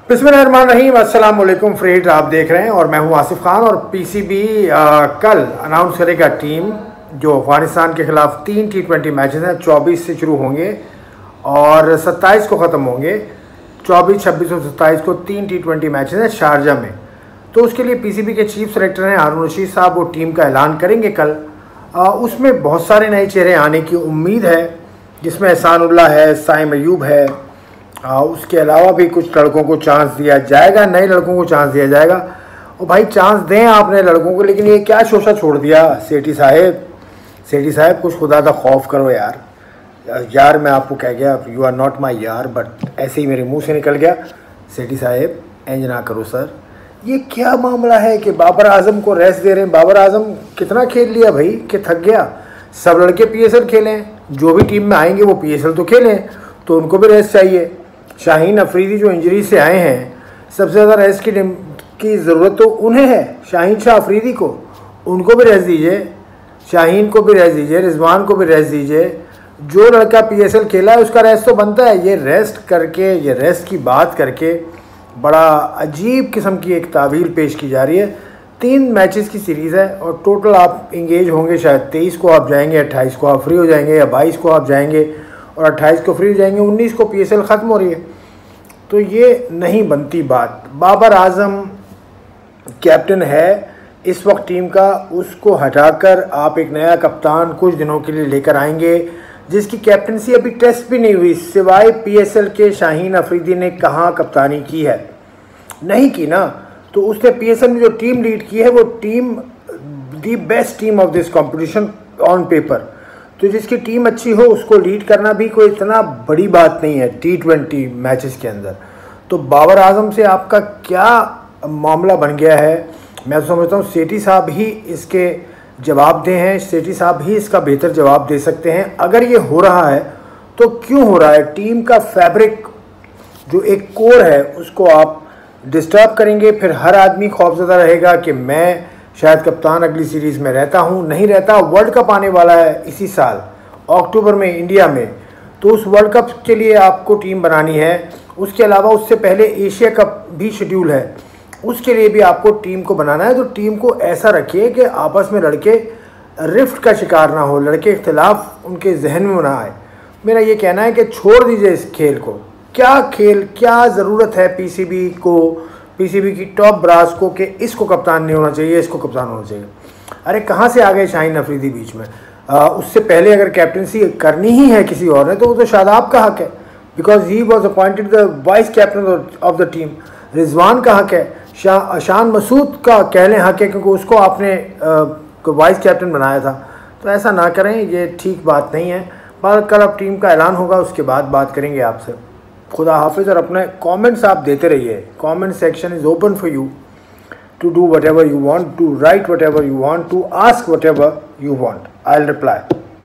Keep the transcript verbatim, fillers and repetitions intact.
बिस्मिल्लाहिर्रहमानिर्रहीम, अस्सलाम वालेकुम फ्रेंड्स, आप देख रहे हैं और मैं हूं आसिफ खान। और पीसीबी कल अनाउंस करेगा टीम जो अफगानिस्तान के ख़िलाफ़ तीन टी ट्वेंटी मैचेस हैं, चौबीस से शुरू होंगे और सत्ताईस को ख़त्म होंगे। चौबीस, छब्बीस और सत्ताईस को तीन टी ट्वेंटी मैचेस हैं शारजा में। तो उसके लिए पीसीबी के चीफ सेलेक्टर हैं हारून रशीद साहब, वो टीम का ऐलान करेंगे कल। आ, उसमें बहुत सारे नए चेहरे आने की उम्मीद है, जिसमें एहसानुल्लाह है, साइम अयूब है। आ, उसके अलावा भी कुछ लड़कों को चांस दिया जाएगा, नए लड़कों को चांस दिया जाएगा। और भाई चांस दें आपने लड़कों को, लेकिन ये क्या शोशा छोड़ दिया सेठी साहब। सेठी साहब कुछ खुदा का खौफ करो यार। यार मैं आपको कह गया, यू आर नॉट माई यार, बट ऐसे ही मेरे मुंह से निकल गया। सेठी साहब एंज ना करो सर। ये क्या मामला है कि बाबर आजम को रेस्ट दे रहे हैं। बाबर आजम कितना खेल लिया भाई कि थक गया। सब लड़के पीएसएल खेलें, जो भी टीम में आएंगे वो पीएसएल तो खेलें, तो उनको भी रेस्ट चाहिए। शाहीन अफरीदी जो इंजरी से आए हैं, सबसे ज़्यादा रेस्ट की की ज़रूरत तो उन्हें है, शाहीन शाह अफरीदी को। उनको भी रेस्ट दीजिए, शाहीन को भी रेस्ट दीजिए, रिजवान को भी रेस्ट दीजिए। जो लड़का पीएसएल खेला है उसका रेस्ट तो बनता है। ये रेस्ट करके, ये रेस्ट की बात करके बड़ा अजीब किस्म की एक तावील पेश की जा रही है। तीन मैचेस की सीरीज़ है और टोटल आप इंगेज होंगे, शायद तेईस को आप जाएंगे, अट्ठाईस को आप फ्री हो जाएंगे, या बाईस को आप जाएंगे और अट्ठाईस को फ्री हो जाएंगे, उन्नीस को पीएसएल ख़त्म हो रही है। तो ये नहीं बनती बात। बाबर आजम कैप्टन है इस वक्त टीम का, उसको हटाकर आप एक नया कप्तान कुछ दिनों के लिए लेकर आएंगे, जिसकी कैप्टनसी अभी टेस्ट भी नहीं हुई। सिवाय पीएसएल के शाहीन अफरीदी ने कहाँ कप्तानी की है? नहीं की ना। तो उसने पीएसएल में जो टीम लीड की है वो team the best team of this competition on paper. तो जिसकी टीम अच्छी हो उसको लीड करना भी कोई इतना बड़ी बात नहीं है टी ट्वेंटी मैचेस के अंदर। तो बाबर आजम से आपका क्या मामला बन गया है? मैं तो समझता हूँ सेठी साहब ही इसके जवाब दे हैं, सेठी साहब ही इसका बेहतर जवाब दे सकते हैं। अगर ये हो रहा है तो क्यों हो रहा है? टीम का फैब्रिक जो एक कोर है उसको आप डिस्टर्ब करेंगे, फिर हर आदमी खौफजदा रहेगा कि मैं शायद कप्तान अगली सीरीज़ में रहता हूं, नहीं रहता। वर्ल्ड कप आने वाला है इसी साल अक्टूबर में इंडिया में, तो उस वर्ल्ड कप के लिए आपको टीम बनानी है। उसके अलावा उससे पहले एशिया कप भी शेड्यूल है, उसके लिए भी आपको टीम को बनाना है। तो टीम को ऐसा रखिए कि आपस में लड़के रिफ्ट का शिकार ना हो, लड़के इख्तिलाफ उनके जहन में ना आए। मेरा ये कहना है कि छोड़ दीजिए इस खेल को। क्या खेल, क्या ज़रूरत है पीसीबी को, पीसीबी की टॉप ब्रास को कि इसको कप्तान नहीं होना चाहिए, इसको कप्तान होना चाहिए? अरे कहाँ से आ गए शाहीन अफरीदी बीच में? आ, उससे पहले अगर कैप्टनसी करनी ही है किसी और ने तो वो तो शादाब का हक है, because he was appointed the vice captain of the team. Rizwan का हक है, शा, शान मसूद का कह लें हक है, क्योंकि उसको आपने वाइस कैप्टन बनाया था। तो ऐसा ना करें, ये ठीक बात नहीं है। पर कल अब टीम का ऐलान होगा, उसके बाद बात करेंगे आपसे। खुदा हाफिज़। और अपने कमेंट्स आप देते रहिए। Comment section is open for you to do whatever you want, to write whatever you want, to ask whatever you want. I will reply.